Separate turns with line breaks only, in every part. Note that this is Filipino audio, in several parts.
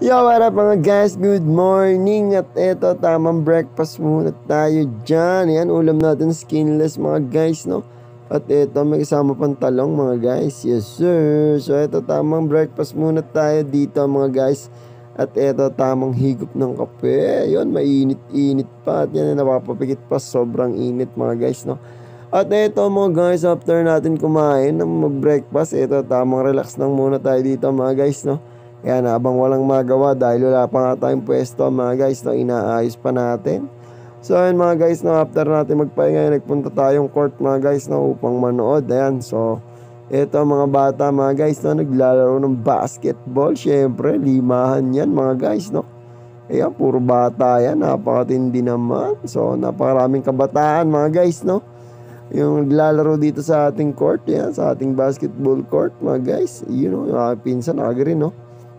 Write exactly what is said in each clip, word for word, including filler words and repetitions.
Yo, what up mga guys? Good morning. At eto, tamang breakfast muna tayo dyan. Yan, ulam natin skinless mga guys, no? At eto, may kasama pang talong mga guys. Yes sir. So eto, tamang breakfast muna tayo dito mga guys. At eto, tamang higop ng kape. Yun, mainit-init pa. At yan, napapapikit pa. Sobrang init mga guys, no? At eto mga guys, after natin kumain ng mag-breakfast, eto, tamang relax lang muna tayo dito mga guys, no? Yan, habang walang magawa dahil wala pa nga tayong pwesto mga guys, no, inaayos pa natin. So ayun mga guys, no, after natin magpahinga, nagpunta tayong court mga guys, no, upang manood. Ayan, so eto mga bata mga guys, no, naglalaro ng basketball. Syempre, limahan yan mga guys, no. Ayan, puro bata yan, napakatindi naman. So napakaraming kabataan mga guys, no, yung naglalaro dito sa ating court, yan, sa ating basketball court mga guys. You know, yung aking pinsan, agree, no.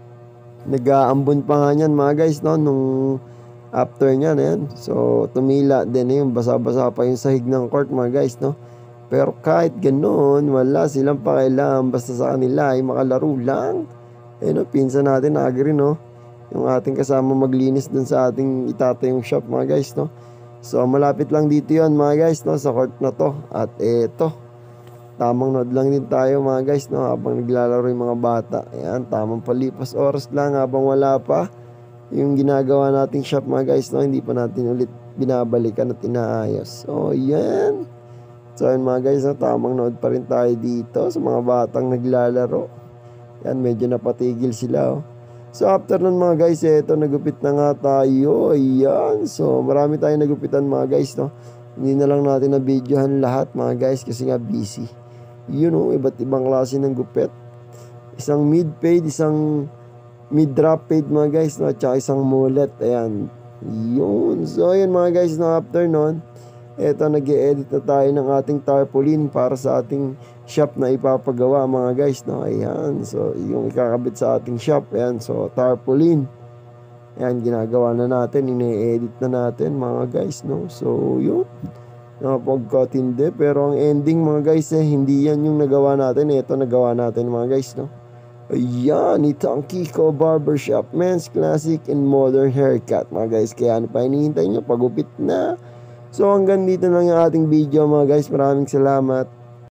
Nag-aambon pa nga niyan mga guys, no, nung after niyan, ayan. So tumila din eh, yung basa-basa pa yung sahig ng court mga guys, no. Pero kahit ganoon, wala silang pakialam, basta sa kanila ay makalaro lang. Eh no, pinsan natin, agree, no, yung ating kasama maglinis dun sa ating itatayong shop mga guys, no. So malapit lang dito yon mga guys, no, sa court na to. At eto, tamang nood lang din tayo mga guys, no, habang naglalaro yung mga bata. Ayan, tamang palipas oras lang habang wala pa yung ginagawa nating shop mga guys, no, hindi pa natin ulit binabalikan at inaayos. So yan, so yan mga guys, no, tamang nood pa rin tayo dito sa mga batang naglalaro. Yan, medyo napatigil sila, oh. So after nun mga guys, eto, nagupit na nga tayo. Ayan, so marami tayong nagupitan mga guys, no. Hindi na lang natin na videohan lahat mga guys kasi nga busy. You know, iba't ibang klase ng gupit. Isang mid-fade, isang mid-drop fade mga guys, no? At saka isang mullet. Ayan. Yun. So, ayun mga guys, no? After nun, eto, nag-e-edit na tayo ng ating tarpaulin para sa ating shop na ipapagawa mga guys, no? Ayan. So, yung ikakabit sa ating shop. Ayan. So, tarpaulin. Ayan, ginagawa na natin. Ine-edit na natin mga guys, no? So, yun. Napagkatindi, pero ang ending mga guys, eh, hindi yan yung nagawa natin. Ito nagawa natin mga guys, no. Ayan, ito ang Kiko Barbershop, men's classic and modern haircut mga guys. Kaya ano pa hinihintay nyo, pagupit na. So hanggang dito lang yung ating video mga guys. Maraming salamat.